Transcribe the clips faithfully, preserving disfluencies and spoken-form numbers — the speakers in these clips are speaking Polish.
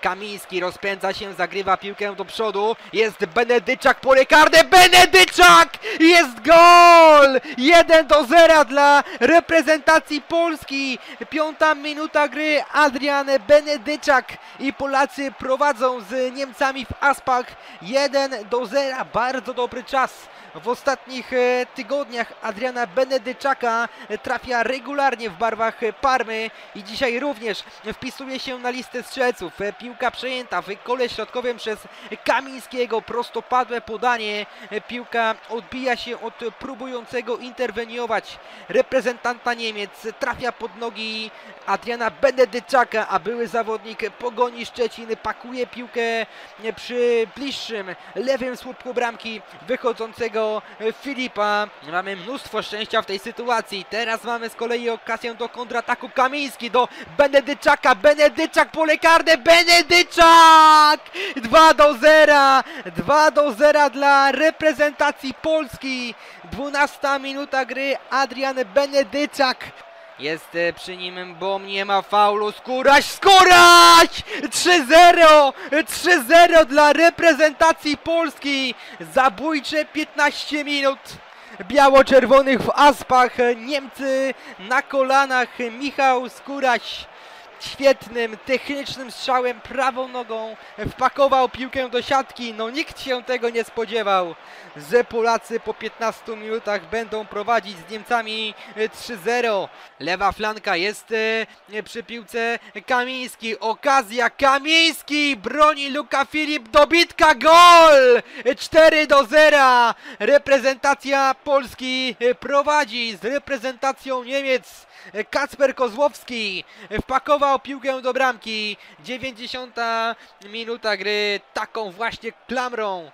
Kamiński rozpędza się, zagrywa piłkę do przodu. Jest Benedyczak, pole karne, Benedyczak! Jest gol! jeden do zera dla reprezentacji Polski. Piąta minuta gry, Adrian Benedyczak i Polacy prowadzą z Niemcami w Aspach jeden do zera. Bardzo dobry czas. W ostatnich e, tygodniach Adriana Benedyczaka trafia regularnie w barwach Parmy i dzisiaj również wpisuje się na listę strzelców. E, piłka przejęta w kole środkowym przez Kamińskiego, prostopadłe podanie. E, piłka odbija się od próbującego interweniować reprezentanta Niemiec. Trafia pod nogi Adriana Benedyczaka, a były zawodnik Pogoni Szczecin pakuje piłkę przy bliższym lewym słupku bramki wychodzącego Filipa. Mamy mnóstwo szczęścia w tej sytuacji. Teraz mamy z kolei okazję do kontrataku. Kamiński do Benedyczaka. Benedyczak, pole karne, Benedyczak! dwa do zera. dwa do zera dla reprezentacji Polski. dwunasta minuta gry, Adrian Benedyczak. Jest przy nim, bo nie ma faulu. Skóraś, Skóraś! trzy zero! trzy zero dla reprezentacji Polski. Zabójcze piętnaście minut biało-czerwonych w Aspach. Niemcy na kolanach. Michał Skóraś świetnym, technicznym strzałem prawą nogą wpakował piłkę do siatki. No nikt się tego nie spodziewał, że Polacy po piętnastu minutach będą prowadzić z Niemcami trzy zero. Lewa flanka, jest e, przy piłce Kamiński. Okazja, Kamiński broni Luka Filip, dobitka, gol! cztery do zera. Reprezentacja Polski prowadzi z reprezentacją Niemiec. Kacper Kozłowski wpakował piłkę do bramki. dziewięćdziesiąta minuta gry. Taką właśnie klamrą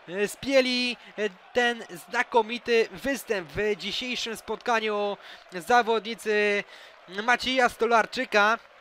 spieli ten znakomity występ w dzisiejszym spotkaniu zawodnicy Macieja Stolarczyka.